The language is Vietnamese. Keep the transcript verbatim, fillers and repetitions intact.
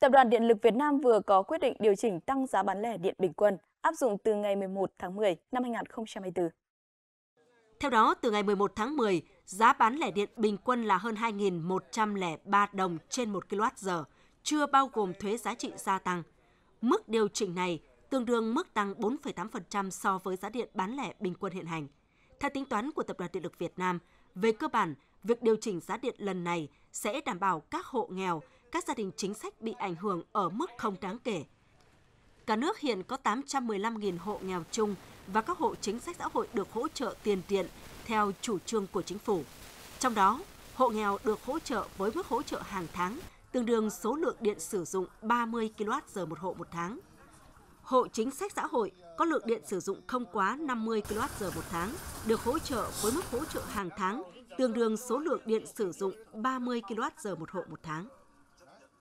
Tập đoàn Điện lực Việt Nam vừa có quyết định điều chỉnh tăng giá bán lẻ điện bình quân áp dụng từ ngày mười một tháng mười năm hai nghìn không trăm hai mươi tư. Theo đó, từ ngày mười một tháng mười, giá bán lẻ điện bình quân là hơn hai nghìn một trăm lẻ ba đồng trên một ki lô oát giờ, chưa bao gồm thuế giá trị gia tăng. Mức điều chỉnh này tương đương mức tăng bốn phẩy tám phần trăm so với giá điện bán lẻ bình quân hiện hành. Theo tính toán của Tập đoàn Điện lực Việt Nam, về cơ bản, việc điều chỉnh giá điện lần này sẽ đảm bảo các hộ nghèo, các gia đình chính sách bị ảnh hưởng ở mức không đáng kể. Cả nước hiện có tám trăm mười lăm nghìn hộ nghèo chung và các hộ chính sách xã hội được hỗ trợ tiền điện theo chủ trương của chính phủ. Trong đó, hộ nghèo được hỗ trợ với mức hỗ trợ hàng tháng tương đương số lượng điện sử dụng ba mươi ki lô oát giờ một hộ một tháng. Hộ chính sách xã hội có lượng điện sử dụng không quá năm mươi ki lô oát giờ một tháng được hỗ trợ với mức hỗ trợ hàng tháng tương đương số lượng điện sử dụng ba mươi ki lô oát giờ một hộ một tháng.